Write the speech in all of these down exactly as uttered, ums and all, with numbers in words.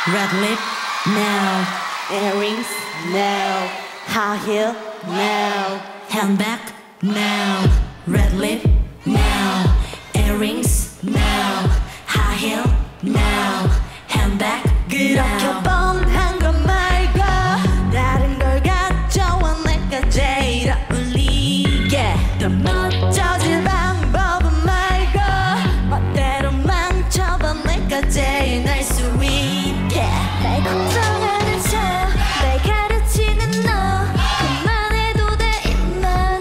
Red lip, no. Earrings, no. High heel, no. Handbag, no. Red lip, no. Earrings, no. High heel, no. Handbag, 그렇게 no. 뻔한 것 말고 다른 걸 가져와 내가 제일 어울리게 더 멋져질 방법은 말고 멋대로 망쳐봐 내가 제일 날 수 있게 날 걱정하는 척 날 가르치는 너 그만해도 돼 입만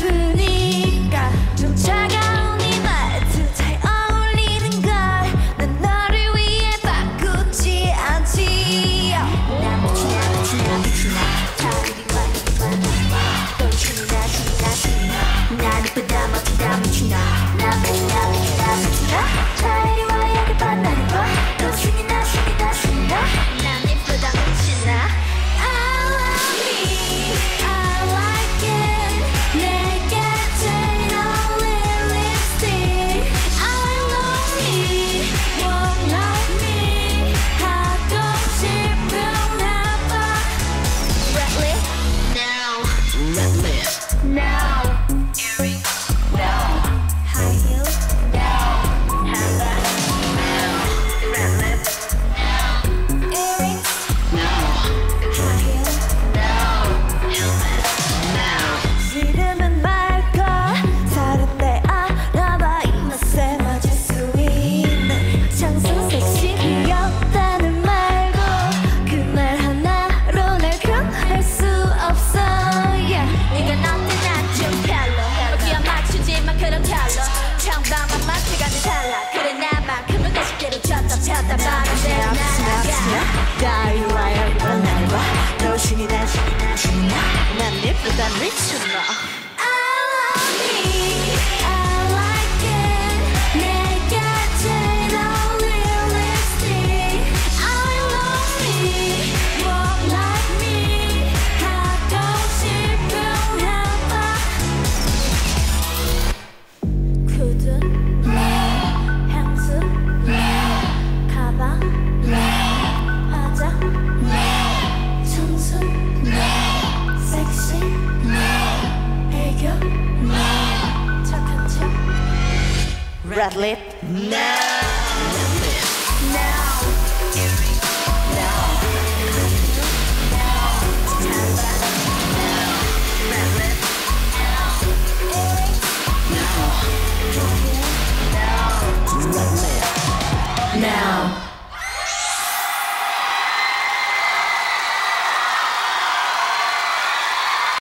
아프니까 좀 차가운 이 말투 잘 어울리는 걸 난 너를 위해 바꾸지 않지 나 미치나 미치나 미치나 다리리 와리리 또 신나 신나 신나 난 이쁘다 멋지다 미치나 나 미치나 미치나 미치나 자 이리 와 여기 봐 나를 봐또 신나 신나 신나 난 이쁘다 미치나 I love me I like it 내게 제일 어울릴 립스틱 I love me won't like me 하고 싶은 나봐 Red lip no Red lip no Earrings no High heel no Handbag no Red lip no Earrings no High heel no Handbag no 지금은 말고 다른 데 알아봐 이 맛에 맞을 수 있는 장소 섹시 귀엽다는 말고 그 말 하나로 날 변할 수 없어 yeah. 네가 나한테 난 좀 별로 어디야 맞추지만 그런 컬러 평범한 맛들과는 달라 그래 나만큼은 가식대로 쳤다 쳤다 바로 대로 날아가 다 이리 와 여기 봐 나를 봐또 신이 나 신이 나 신이 나난 예쁘다 미쳤나 I love me I like it 내게 제일 어울릴 립스틱 I love me won't like me 하고 싶은 나봐 구두 no 향수 no 가방 no 화장 no 청순 no 섹시 no 애교 no 착한 척 Red lip, no.